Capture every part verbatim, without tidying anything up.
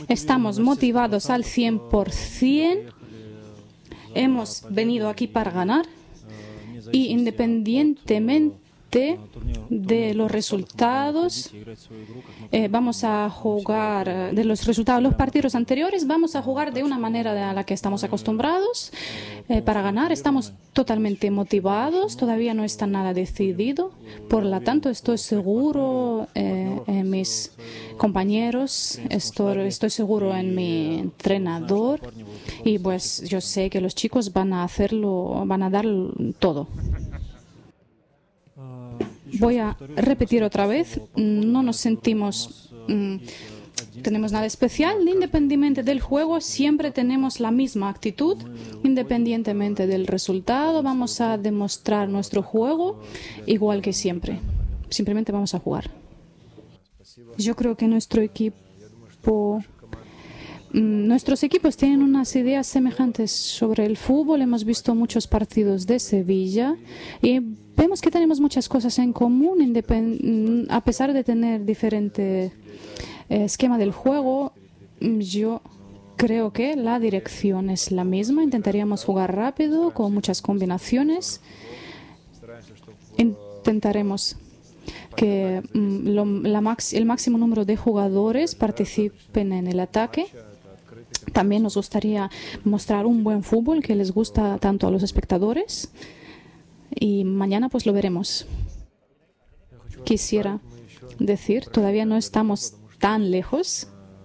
Estamos motivados al cien por cien. Hemos venido aquí para ganar y independientemente de los resultados, eh, vamos a jugar de los resultados de los partidos anteriores, vamos a jugar de una manera a la que estamos acostumbrados eh, para ganar. Estamos totalmente motivados, todavía no está nada decidido, por lo tanto estoy seguro eh, en mis compañeros, estoy, estoy seguro en mi entrenador y pues yo sé que los chicos van a hacerlo, van a dar todo. Voy a repetir otra vez, no nos sentimos, mmm, tenemos nada especial, independientemente del juego, siempre tenemos la misma actitud, independientemente del resultado, vamos a demostrar nuestro juego igual que siempre, simplemente vamos a jugar. Yo creo que nuestro equipo, mmm, nuestros equipos tienen unas ideas semejantes sobre el fútbol, hemos visto muchos partidos de Sevilla y vemos que tenemos muchas cosas en común, a pesar de tener diferente eh, esquema del juego. Yo creo que la dirección es la misma. Intentaríamos jugar rápido, con muchas combinaciones. Intentaremos que mm, lo, la max, el máximo número de jugadores participen en el ataque. También nos gustaría mostrar un buen fútbol que les gusta tanto a los espectadores. Y mañana pues lo veremos. Quisiera decir, todavía no estamos tan lejos.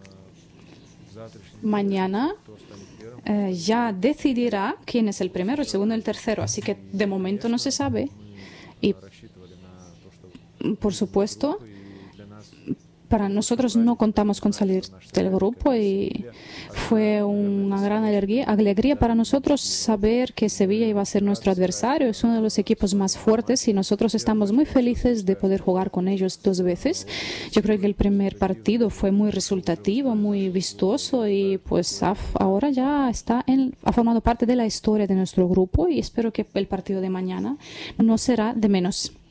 Mañana eh, ya decidirá quién es el primero, el segundo y el tercero. Así que de momento no se sabe. Y por supuesto, para nosotros no contamos con salir del grupo y fue una gran alegría, alegría para nosotros saber que Sevilla iba a ser nuestro adversario. Es uno de los equipos más fuertes y nosotros estamos muy felices de poder jugar con ellos dos veces. Yo creo que el primer partido fue muy resultativo, muy vistoso y pues ahora ya está en, ha formado parte de la historia de nuestro grupo y espero que el partido de mañana no será de menos.